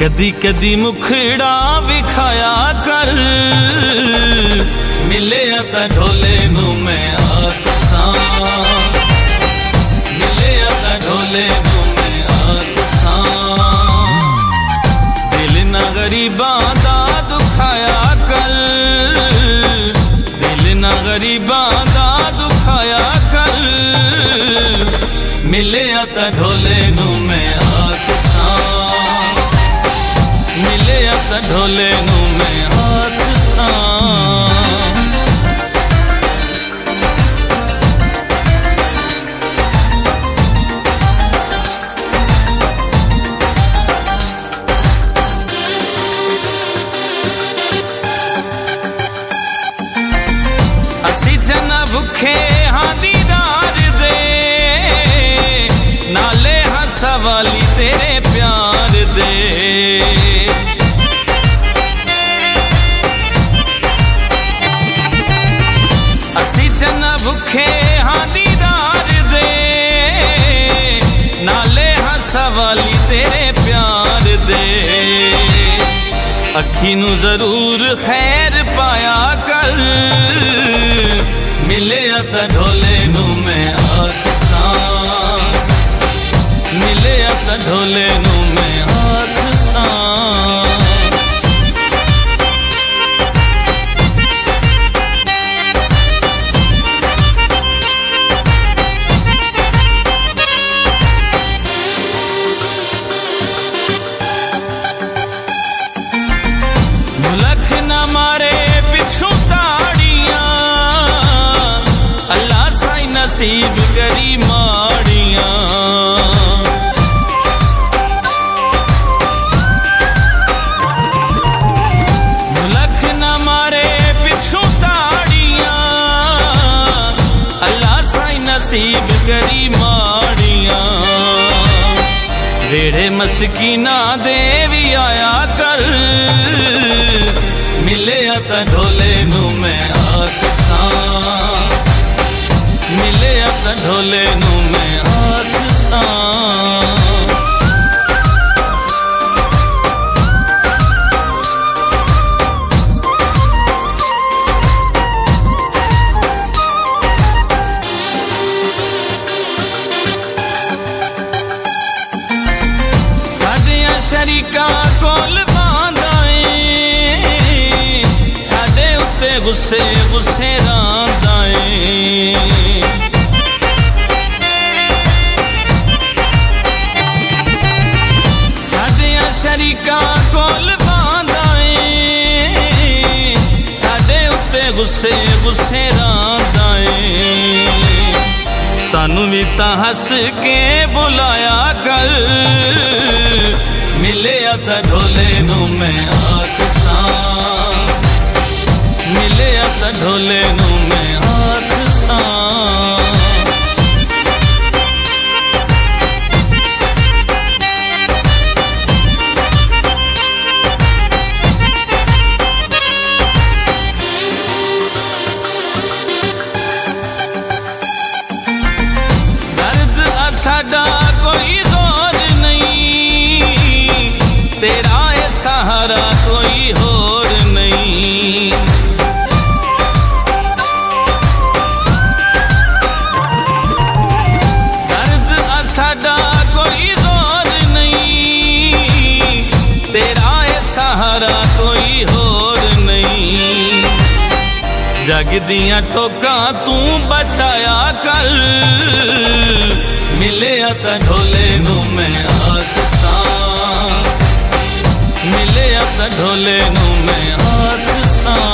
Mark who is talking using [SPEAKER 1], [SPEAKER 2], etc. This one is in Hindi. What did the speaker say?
[SPEAKER 1] कदी कदी मुखड़ा विखाया कर, मिले आता ढोले नू मैं आखसां, मिले आता ढोले नू मैं आखसां। दिल ना गरीबां दा दुखाया कर, दिल ना गरीबां दा दुखाया कर, मिले आता ढोले नू मैं आखसां, मिले आता ढोले नू मैं आखसां। असी जना भुखे हाँ दीदार दे, नाले हाँ सवाली तेरे प्यार दे। असी जना भुखे हाँ दीदार दे, नाले हाँ सवाली तेरे प्यार दे। अखी नू जरूर खैर पाया कर, मिले आता ढोले नू मैं आखसां, मिले आता ढोले नू मैं आखसां। मुलख न मारे पिछू ताड़ियां, अल्लाह साईं नसीब करी माड़ियां। मुलख न मारे पिछू ताड़ियां, अल्लाह साईं नसीब करी माड़ियां। वेड़े मस्कीना दे भी आया कर, मिले आता ढोले नू मैं आखसां, मिले आता ढोले नू मैं आखसां। साडियां शरीका कोल गुस्से गुस्से रांदाए, साडियां शरीका कोल बांदाए, साडे उत्ते गुस्से गुस्से रांदाए। सानू भी तां हस के बुलाया कर, मिले आता ढोले नू मैं आखसां, मिले आता ढोले नू मैं आखसां। दर्द साडा कोई जोर नहीं, तेरा है सहारा कोई होर नहीं। साडा कोई जोर नहीं, तेरा है सहारा कोई होर नहीं। जग दियां ठोकां तू बचाया कर, मिले आता ढोले नू मैं आखसां, मिले आता ढोले नू मैं आखसां।